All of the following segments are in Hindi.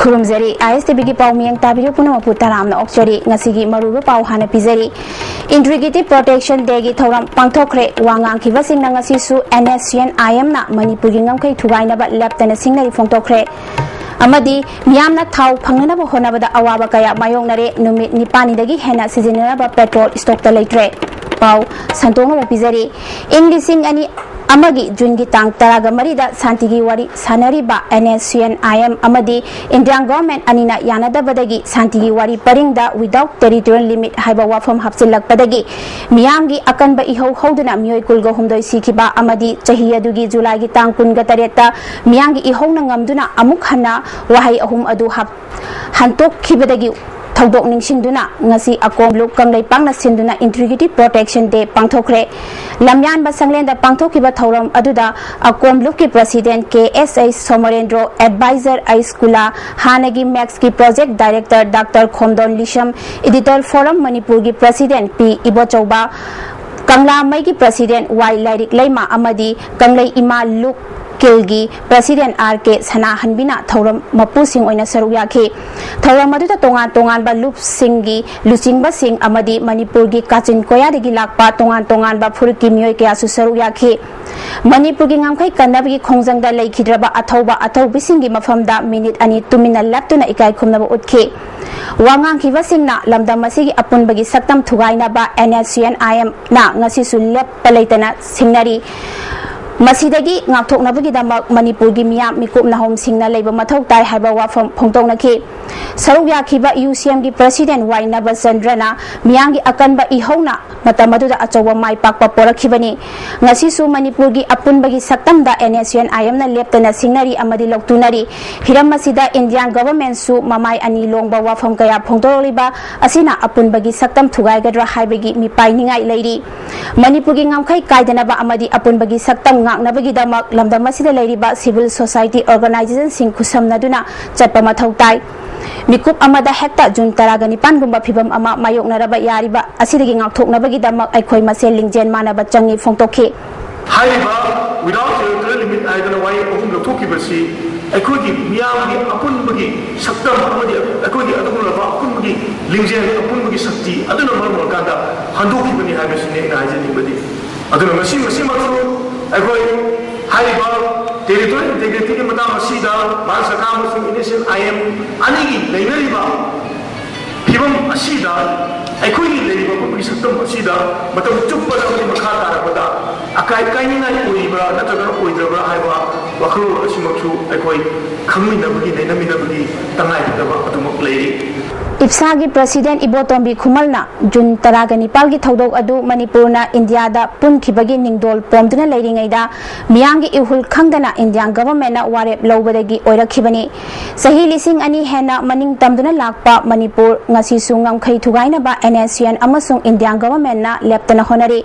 खुरुमजरी ISTB की पाव मियंग ताबिरो पुनमपु तरामना ऑक्चरी ngasiगी मरुबा पाव हाना पिजरी इंटीग्रिटी प्रोटेक्शन डे की थौराम पांगथोखरे वांगांग खिबसिंग ngasisu NSCN-IM ना मणिपुर की ngमखै थुगाइनबा लेफ्टन सिंगनरी फोंगथोखरे अमदी मियामना थाव फंगनबा होनबदा अवाबा कया मायोंगनरे नुमित निपानिदगी हेना सिजिनरबा पेट्रोल स्टॉक लेट्रे पाव संतोंग पिजरी इन लिसिंग अनि अमगी जून की तांग तराग मरीदा शांति की वारी सानरीबा NSCN-IM अमदी इंडियन गवर्नमेंट अनिना यानदबदगी शांति की वारी परिंगदा विदाउट टेरिटोरियल लिमिट हाइबा वाफम हप्सिलकपदगी मियामगी अकनबा इहौ हौदना मियोय कुलगा हुमदोय सिखिबा अमदी चही अदुगी जुलाई की तांग कुनगा तरेता मियामगी इहौना ngमदुना अमुक हन्ना वहाई अहुम अदु हंतोक खिबदगी थौदोक निंगसिंदुना ngasi akomlu kanglei pangna sinduna integrity protection day pangthokre lamyan ba sanglenda pangthokiba thauram aduda akomlu ki president KSA Somarendro advisor iskula hanagi max ki project director Dr Khomdon Lisham editor forum manipur ki president P Ibochauba Kangla mai ki president Y Lairik Leima amadi kanglei ima luk किलगी प्रेसिडेंट RK सना हनबिना थौरम मपुसिंग ओइना सरुयाखि थौरम मदुदा तोंगान तोंगान बा लुप सिंगी लुचिंगबा सिंग अमदी मणिपुर की काचिन कोयादगी लाकपा तोंगान तोंगान बा फुर की मियोय कया सु सरुयाखि मणिपुर की ngमखै कन्नबगी खोंजंगदा लेखिद्रबा अथौबा अथौबिसिंगी मफमदा मिनिट अनि तुमिना लैपतुना इकाय खुमनबा उतखि वांगांग खिबसिंगना लमदम मसिगी अपुनबगी सक्तम थुगाइनबा NSCN-IM ना ngasisu लेप पलैतना सिंगनरी मसीदगी ngathoknabagidamak मणिपुर की मियाम मिकुपना होम सिंगना लेबा मथौ ताय हाइबा वाफम फोंगतौनखि सरुक याखिबा UCM की प्रेसिडेंट Y नबचंद्रना मियांगी अकनबा इहौना मतमदुदा अचौबा माइ पाकपा पोरखिबनी ngasisu मणिपुर की अपुनबगी सक्तमदा NSCN-IM ना लेप्तना सिंगनरी अमदि लौतुनरी हिरम मसिदा इंडियन गवर्नमेंट सु ममाय अनि लोंगबा वाफम कया फोंगतौलिबा असिना अपुनबगी सक्तम थुगाइगद्रा हाइबगी मिपाइनिंगाइ लेरी मणिपुर की ngमखै कायदनबा अमदि अपुनबगी सक्तम ngaknabagidamak lamdam asida leiriba civil society organization sing khusamnaduna chatpa mathau tai mikup amada hekta jun taraga nipan gumba phibam ama mayoknaraba yariba asidagi ngakthoknabagidamak aikhoi masel lingjen manaba changi phongtokhi haiba without territorial limit aidana wai ohum lothokibasi aikhoi miyamgi apunbagi saktam amadi aikhoi adugulaba apunbagi lingjen apunbagi sakti aduna marmol kanda handokibani haibasine naijani aduna masi matru अगोई हाइबा टेरिटोरियल इंटीग्रिटी के मता मसीदा भारत सरकार मसिंग NSCN-IM अनेगी लेनरिबा फिबम असीदा अखोई लेरिबा पुगी सक्तम असीदा मतम चुप्पदा मनि मखा तारबदा अकाय कायनिनाय ओइबा नतगन ओइद्रबा हाइबा वखलो असिमखु अखोई खंगमिनबगी लेनमिनबगी तंगाइदबा अदुमक लेरी इफ्सा की प्रेसिडेंट इबोतोंबी खुमलना जून तरागा निपाल की थौदोक अदु मणिपुरना इंडिया दा पुनखिबगी निंगदोल पोमदुना लेरिंगैदा मियांगी इहुल खंगदना इंडियन गवर्नमेंट ना वारेप लौबदगी ओइरखिबनी सही लिसिंग अनि हेना मनिंग तमदुना लाकपा मणिपुर ngasisu ngमखै थुगाइनबा NSCN अमसुंग इंडियन गवर्नमेंट ना लेप्तना होनरी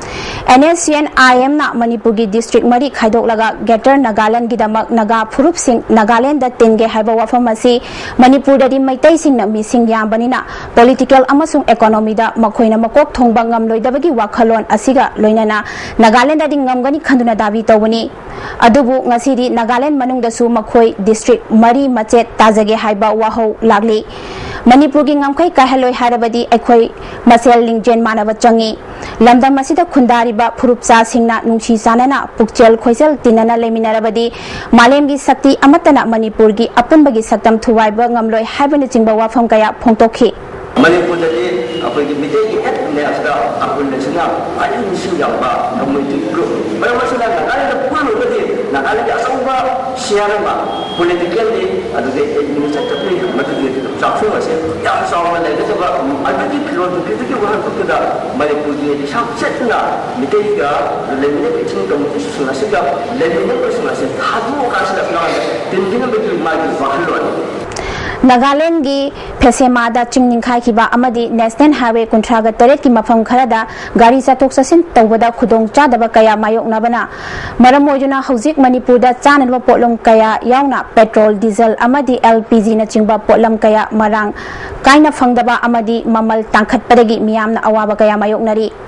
NSCN-IM ना मणिपुर की डिस्ट्रिक्ट मरी खाइदोकलगा गेटर नागालैंड की दमक नागा फुरुप सिंह नागालैंड दा तिनगे हाइबा वाफम असी मणिपुर ददी मैतै सिंह ना मिसिंग याबनिना पॉलिटिकल अमसुंग इकोनॉमी दा मखोइना मकोक थोंबा ngमलोइदबगी वाखलोन असिगा लोइनाना नागालैंड ददी ngमगनी खंदुना दाबी तौबनी अदुबु ngasiदी नागालैंड मनुंगदसु मखोइ डिस्ट्रिक्ट मरी मचेत ताजगे हाइबा वाहौ लागली मणिपुर की ngमखै काहलोइ हारबदी अखोइ मसेल लिंगजेन मानब चंगी लमदम मसिदा खुंदारिबा फुरुपसा सिंगना नुंसी सानना पुकचेल खोइसल तिनना लेमिनारबदी मालेम की शक्ति अमतना मणिपुर की अपुनबगी सक्तम थुवाइबा ngमलोइ हाइबनि चिंबा वाफम कया फोंगतोखि मणिपुर दली अपोगी मिटे की हेड ने असदा अपुन नेसना आयु सियाबा कम्युनिटी ग्रुप मरमसला नागालैंड पुनोबदी नागालैंड असौबा शेयरमा पॉलिटिकली अदुदे एडमिनिस्ट्रेटिवली मददी चाफो असे या सावमा लेगजबा अदुदि फिरोन किदि वहां कुदा मणिपुर की शासना मिटे का लेमिने पिचिंग कम्युनिटी सुनासिगा लेमिने पर्सनसे थादु कासला ना तिनदिन बेतु मागी वाहलोन नागालैंड की फेसेमादा चिंगनिंखाई खिबा अमदी नेशनल हाईवे कुंथ्रागा तरेट की मफम खरदा गाड़ी चथोक चसिन तौबदा खुदोंग चादबा कया मायोकनाबना मरम ओइजुना हौजिक मणिपुरदा चाननबा पोटलम कया यावना पेट्रोल डीजल अमदी LPG ना चिंबा पोटलम कया मरांग काइना फंगदबा अमदी ममल तांखतपदगी मियामना अवाबा कया मायोकनरी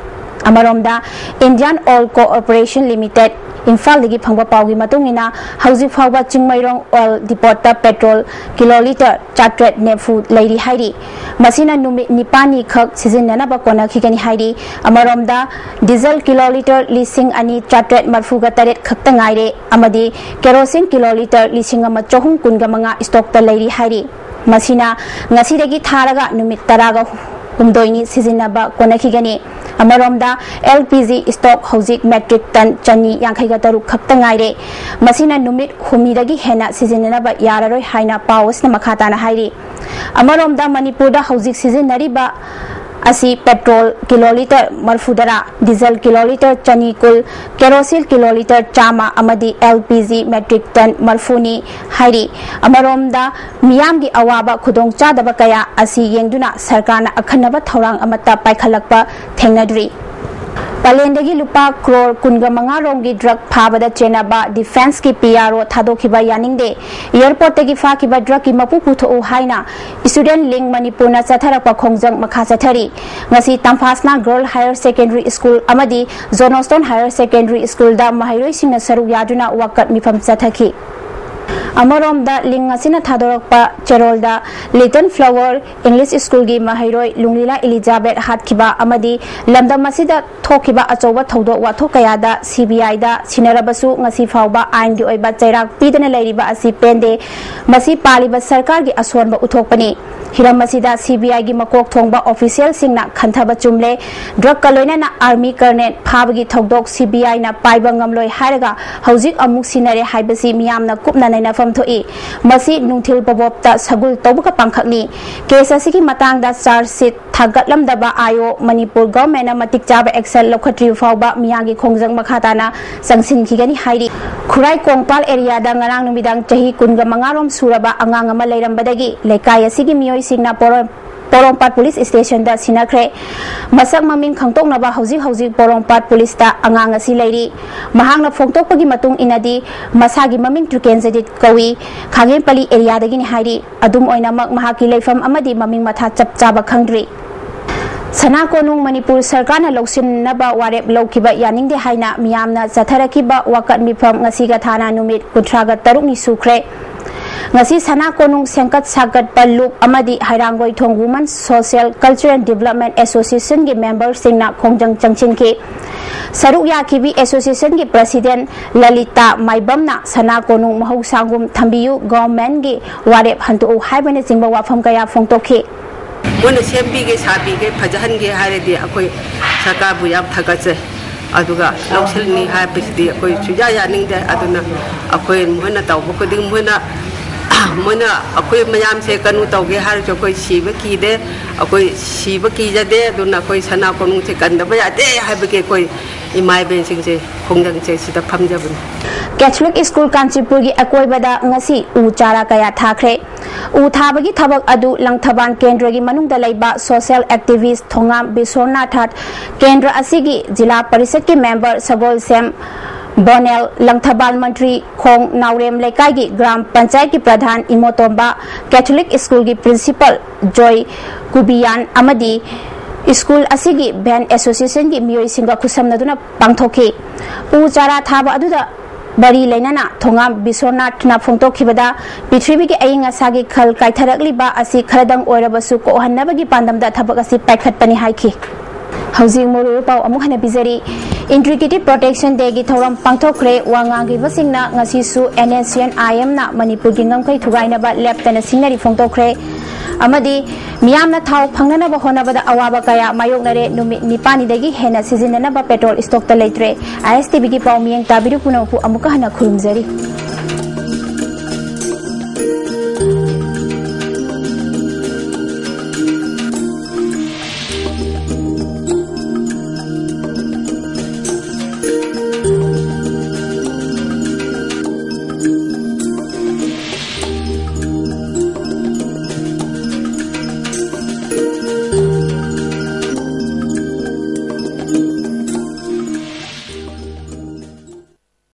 अमरोमदा Indian oil cooperation limited Imphal दगी फंगबा पाउगी मतुंगिना हौजी फाउबा चिंगमैरोंग ऑयल डिपोटा पेट्रोल किलोलीटर 400 नेफु लेरी हाइरी मसिना नुमित निपानी खक सिजिननबा कोनाखिगनी हाइरी अमरोमदा डीजल किलोलीटर लिसिंग अनि 400 मरफुगा तरेट खक्ता ngaire amadi kerosene kilometer lising ama chohum kunga manga stock ta leiri hairi masina ngasi dagi tharaga numit taraga humdoini sizinaba konakhigani amaromda LPG stock hojik metric ton chani yankhaiga taru khakta ngaire masina numit humi dagi hena sizinaba yararoi haina paus na makhata na hairi amaromda manipur da hojik sizinariba asi petrol kiloliter marfudara diesel kiloliter chanikul kerosene kiloliter chama amadi LPG metric ton marfuni hairi amaromda miyamgi awaba khudong chadaba kaya asi yengduna sarkarna akhanaba thorang amata paikhalakpa thengnadri Palendagi lupa crore kunga manga rongi drug phabada chenaba defense ki PRO thadokhiba yaningde airport tagi fa kiba drug ki mapu putho haina student link manipur na chatharakpa khongjang makha chathari ngasi Tamphasna girl higher secondary school amadi Zonoston higher secondary school da mahairoi singna saru yaduna wakat mifam chathaki Amoromda lingasina thadorokpa cherolda Little Flower English School gi mahairoi Lunglila Elizabeth hatkiba amadi lamda masida thokiba achoba thodo watho kayada CBI da sinarabasu ngasi fawba ain gi oiba chairak pidana leiriba asi pende masi paliba sarkar gi asonba uthokpani hiram masida CBI gi makok thongba official singna khanthaba chumle drug kaloina na army colonel phabagi thodok CBI na paiba ngamloi haraga hojik amuk sinare haibasi miyamna kupna naina famthoi masi nungthil babopta sagul tobuka pangkhakni case asigi matangda charge sheet thagatlamdaba ayo Manipur government na matik chaba action lokhatri fawba miyangi khongjang makhatana sangsin khigani hairi khurai kongpal area da ngarang numidang chahi kunga mangarom suraba angang ama leirambadagi lekai asigi miyoi singna Porompat Police Station da sinakre masak maming khangtoknaba hojik Porompat Police ta angang asi leiri mahangna phongtokpagi matung inadi masagi maming trukenjadit kawi Khangenpali area dagi ni hairi adum oinamak mahaki leifam amadi maming matha chapchaba khangdri Sana konung Manipur sarkarna loksin naba warep lokhiba yaningde haina miyamna chatharakiba wakat mifam ngasiga thana numit 13 ni sukre ngasi sana konung sengkat sagat palup amadi hairangoi thong women social cultural development association gi member singna khongjang changchin ki saruk yakibi association gi president Lalita Maibamna sana konung mahausangum thambiyu government gi warep hantu haibane jingba wafam kaya phongtokhi Mona sempi ge sabi ge phajahan ge haredi akoi saka bu yam thagase aduga loksil ni ha bisdi akoi suja yaning de aduna akoi mona tawbu ko ding mona akoi mayam se kanu tawge har jo koi siba ki de akoi siba ki jade aduna koi sana konung se kanda ba ade habge koi imai ben sing se khongjang se sida phamjabun Catholic School Kanchipur gi akoi bada ngasi u chara kaya thakre u thabagi thabak adu langthaban kendra gi manungda leiba social activist thongam Biswarnath kendra asigi jila parishad ki member Sagol Sem Bonel Langthabal Mantri Khong Naurem Lekai gi Gram Panchayat ki Pradhan Imotomba Catholic School gi Principal Joy Kubiyan amadi School asigi Band Association gi miyoi singa khusamnaduna pangthoki u chara thaba aduda bari lainana thongam Biswarnath na phongtokhibada Prithvi ki ayinga sagi khal kaitharakliba asi kharadang oirabasu ko hannabagi pandamda thabak asi paikhatpani haiki Housing Moru Pau Amuhana Bizari Integrated Protection Day gi thoram pangthokre wangangi basingna ngasisu NSCN IM na Manipur gi ngamkai thugaina ba leptana sinari phongtokre amadi miyamna thau phangnana ba honaba da awaba kaya mayoknare numit nipani dagi hena sizinana ba petrol stock ta leitre ISTB gi pau miyang tabiru punapu amuka hana khurumjari